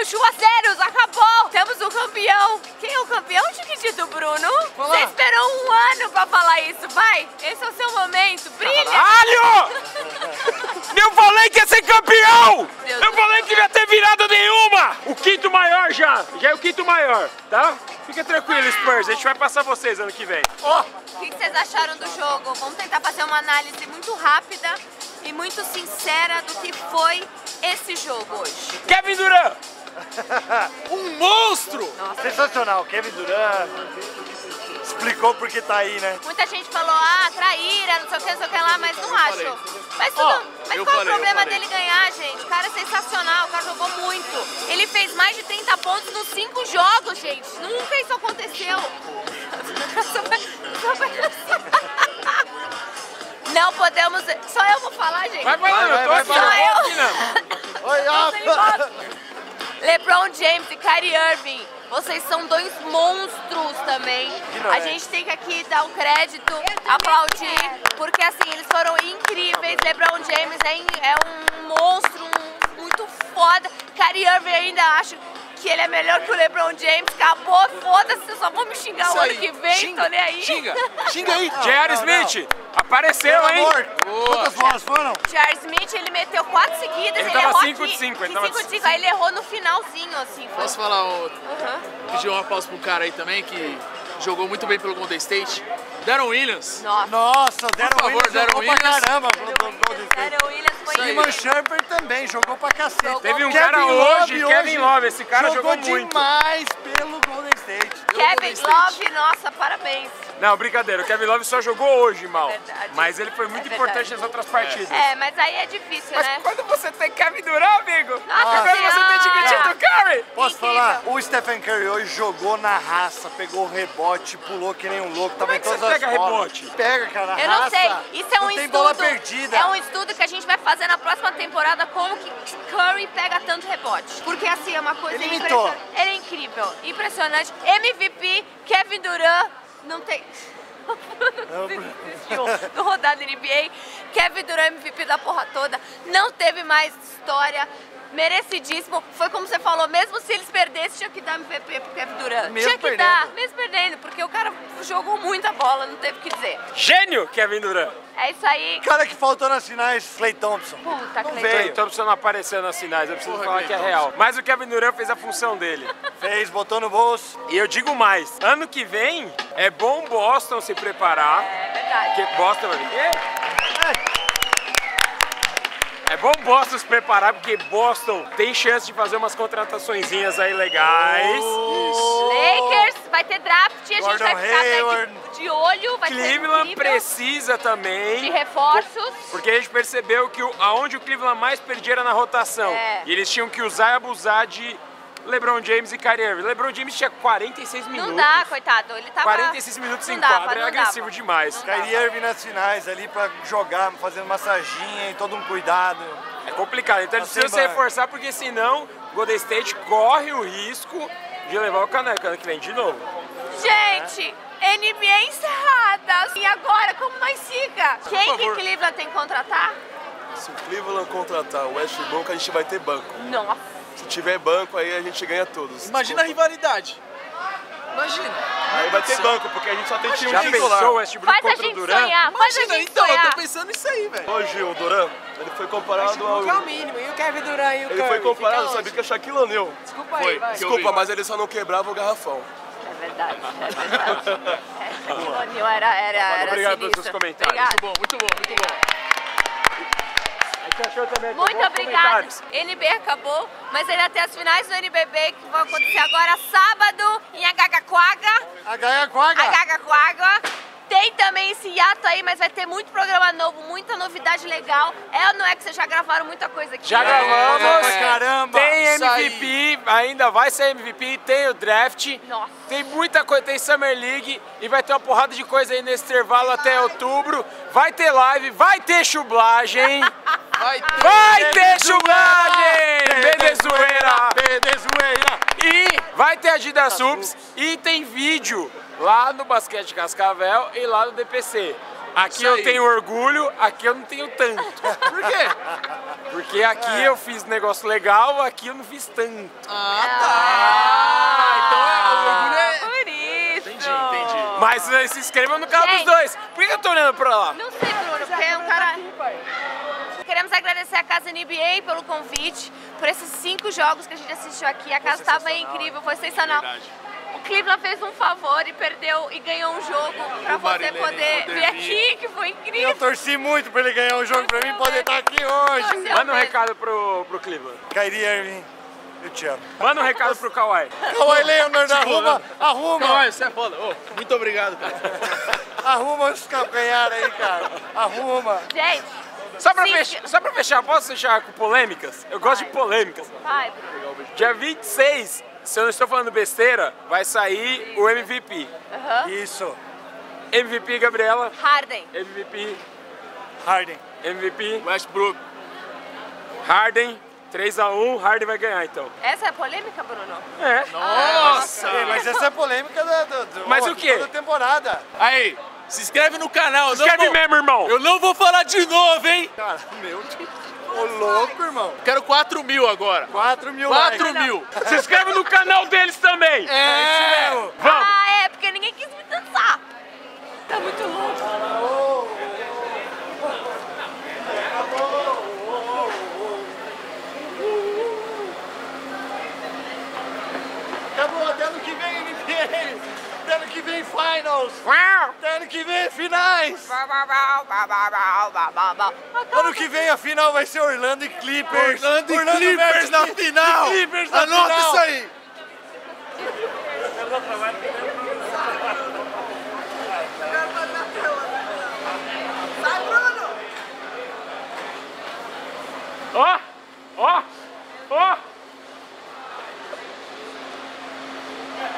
Chuazeiros, acabou! Temos o campeão. Quem é o campeão, Chiquitito Bruno? Você esperou um ano pra falar isso, vai! Esse é o seu momento, brilha! Caralho! Eu falei que ia ser campeão! Eu falei que não ia ter virada nenhuma! O quinto maior já é o quinto maior, tá? Fica tranquilo, Spurs, a gente vai passar vocês ano que vem. O que vocês acharam do jogo? Vamos tentar fazer uma análise muito rápida e muito sincera do que foi esse jogo hoje. Kevin Durant! Um monstro! Nossa. Sensacional, Kevin Durant explicou porque tá aí, né? Muita gente falou, traíra, não sei o que lá, mas não acho. Mas qual é o problema dele ganhar, gente? O cara é sensacional, o cara jogou muito. Ele fez mais de 30 pontos nos 5 jogos, gente. Nunca isso aconteceu. Não podemos... Só eu vou falar, gente. Vai falando, eu tô aqui, LeBron James e Kyrie Irving, vocês são dois monstros também. A gente tem que aqui dar um crédito, aplaudir, porque assim, eles foram incríveis. LeBron James é um monstro, muito foda. Kyrie Irving ainda acho que ele é melhor que o LeBron James. Acabou, foda-se, vocês só vão me xingar o ano que vem, tô nem aí. Xinga aí. J.R. Smith, apareceu, hein? Quantas bolas foram? J.R. Smith, ele meteu 4 seguidas, ele tava errou 5 aqui. de 5, ele 5 de 5, aí ele errou no finalzinho, assim. Foi. Posso falar pedir uma pausa pra um cara aí também que jogou muito bem pelo Golden State? Deron Williams. Nossa, Deron Williams jogou pra caramba pro Golden State. Deron Williams foi Iman Shumpert também jogou pra cacete. Teve um cara hoje, Kevin Love, esse cara jogou muito. demais pelo Golden State. Kevin Love, nossa, parabéns. Não, brincadeira, o Kevin Love só jogou hoje mal. Verdade. Mas ele foi muito importante nas outras partidas. Mas aí é difícil, Mas né? quando você tem Kevin Durant, amigo, Nossa quando você tem Senhora! Chiquitito Curry. Posso Incrível. falar? O Stephen Curry hoje jogou na raça, pegou o rebote, pulou que nem um louco, Como tava é em que todas você as pega bolas. rebote? Pega, cara, na Eu não raça. sei, isso é um não tem estudo. bola perdida. É um estudo que a gente vai fazer na próxima temporada, como que Curry pega tanto rebote. Porque assim, é uma coisa Ele imitou. impressionante. Ele é incrível, impressionante. MVP, Kevin Durant, não tem... no rodada NBA, Kevin Durant MVP da porra toda, não teve mais história, merecidíssimo. Foi como você falou, mesmo se eles perdessem, tinha que dar MVP pro Kevin Durant. Mesmo Tinha que perdendo. dar, mesmo perdendo, porque o cara jogou muita bola, não teve o que dizer. Gênio, Kevin Durant. É isso aí. O cara que faltou nas finais, Klay Thompson. Puta, Não Cleiton. veio. Então você não apareceu nas sinais, eu preciso falar que é real. Mas o Kevin Durant fez a função dele. Fez, botou no bolso. E eu digo mais, ano que vem é bom Boston se preparar. É verdade. Porque Boston vai vir. É bom Boston se preparar, porque Boston tem chance de fazer umas contrataçõezinhas aí legais. Lakers, vai ter draft, a gente Gordon vai ficar Hayward. de olho, vai ser Cleveland incrível, precisa de também. reforços. Porque a gente percebeu que aonde o Cleveland mais perdia era na rotação. É. E eles tinham que usar e abusar de LeBron James e Kyrie Irving. LeBron James tinha 46 minutos. Não dá, coitado, ele tava... 46 minutos não em dava, quadra, é não agressivo dava. demais. Não Kyrie Irving nas finais ali pra jogar, fazendo massaginha e todo um cuidado. É complicado, então eles Assim precisam se vai. reforçar, porque senão Golden State corre o risco de levar o caneco ano que vem de novo. Gente, NBA encerrada. E agora, como nós fica? Quem que Cleveland tem que contratar? Se o Cleveland contratar o Westbrook, a gente vai ter banco. Nossa. Se tiver banco, aí a gente ganha todos. Imagina a rivalidade. Imagina. Aí vai ter banco, porque a gente só tem time Já titular. pensou o Westbrook Faz a contra o gente Durant? sonhar, faz a Imagina, gente então, eu sonhar. tô pensando nisso aí, velho. Hoje o Durant, ele foi comparado ao... É o mínimo, e o Kevin Durant e o Ele foi Curry? comparado, Fica sabia onde? que é Shaquille O'Neal. Desculpa aí, vai. Desculpa, mas ele só não quebrava o garrafão. É verdade, é verdade. O O'Neal era Obrigado pelos sinistro. seus comentários. Obrigado. Muito bom, muito bom. Você achou também? Muito Bons obrigada. comentários. NB acabou, mas ainda tem as finais do NBB que vão acontecer agora sábado em Agagaquaga. Agagaquaga. Tem também esse hiato aí, mas vai ter muito programa novo, muita novidade legal. É ou não é que vocês já gravaram muita coisa aqui? Já gravamos. pra caramba. Tem Isso MVP, ainda vai ser MVP, tem o draft. Nossa. Tem muita coisa, tem Summer League e vai ter uma porrada de coisa aí nesse intervalo até outubro. Vai ter live, vai ter chublagem. Vai ter chublagem! Venezuela! E vai ter Adidas Subs e tem vídeo lá no Basquete Cascavel e lá no DPC. Aqui Isso eu aí. tenho orgulho, aqui eu não tenho tanto. Por quê? Porque aqui eu fiz negócio legal, aqui eu não fiz tanto. Por isso. Entendi. Mas se inscrevam no canal dos dois. Por que eu tô olhando pra lá? Não sei, Bruno, porque é um cara... Queremos agradecer a Casa NBA pelo convite, por esses 5 jogos que a gente assistiu aqui. A casa estava incrível, foi sensacional. O Cleveland fez um favor e perdeu e ganhou um jogo pra você poder vir aqui, que foi incrível. Eu torci muito pra ele ganhar um jogo, pra mim poder estar aqui hoje. Manda um recado pro Cleveland. Kyrie Irving, eu te amo. Manda um recado pro Kawhi. Kawhi Leonard, arruma. Kawhi, você é foda. Muito obrigado, cara. Arruma os calcanhares aí, cara. Arruma. Gente, Só pra fechar, posso fechar com polêmicas? Eu gosto de polêmicas. vai. Dia 26, se eu não estou falando besteira, vai sair o MVP. Isso. MVP Gabriela. Harden. MVP. Harden. MVP. Westbrook. Harden. 3-1, Harden vai ganhar então. Essa é a polêmica, Bruno? É. Nossa! Mas essa é a polêmica Mas o quê? da temporada. Aí, se inscreve no canal. Escreve mesmo, irmão. Eu não vou falar de novo, hein? Cara, meu Deus. Ô louco, irmão. Quero 4 mil agora. 4 mil 4 mil. Se inscreve no canal deles também. É. Vamos. Ah, é, porque ninguém quis me dançar. Tá muito louco. Acabou, até ano que vem NBA. Até ano que vem Finals. Até ano que vem finais. Ano que vem a final vai ser Orlando e Clippers. Orlando e Clippers na final. Clippers na Anota final. isso aí. Ó.